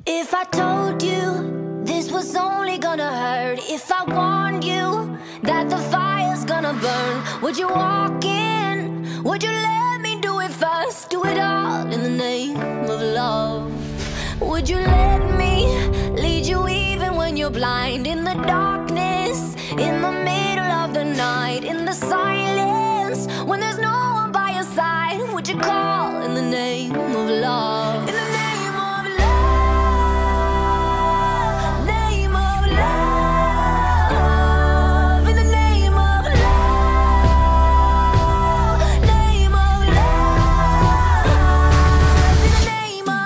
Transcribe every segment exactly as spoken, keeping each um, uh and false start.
If I told you this was only gonna hurt, if I warned you that the fire's gonna burn, would you walk in? Would you let me do it first? Do it all in the name of love. Would you let me lead you even when you're blind? In the darkness, in the middle of the night, in the silence, when there's no one by your side, would you call in the name of love? In the name of love, name of love, in the name of love, name of love, in the name of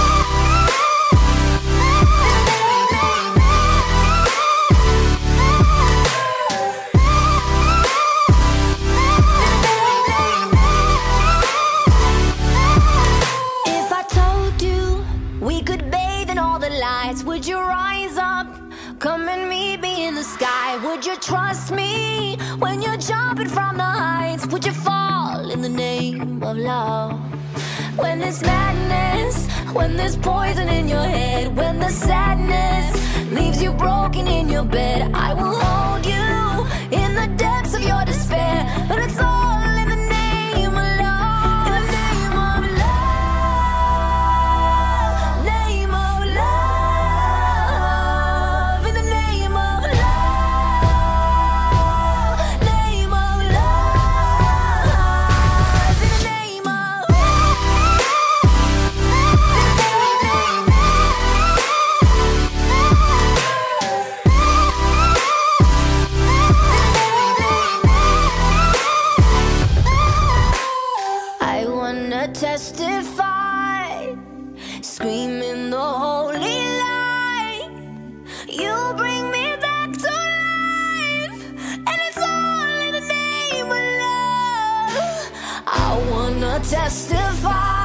If I told you we could bathe in all the lights, would you rise up, come and meet me in the sky? Would you trust me when you're jumping from the heights? Would you fall in the name of love? When there's madness, when there's poison in your head, when the sadness leaves you broken in your bed, I will hold you in the depths of your despair. But it's all in the name of love. In the name of love, name of love, in the name of love, name of love, in the name of I wanna testify, screaming the holy light. You bring me back to life, and it's all in the name of love. I wanna testify.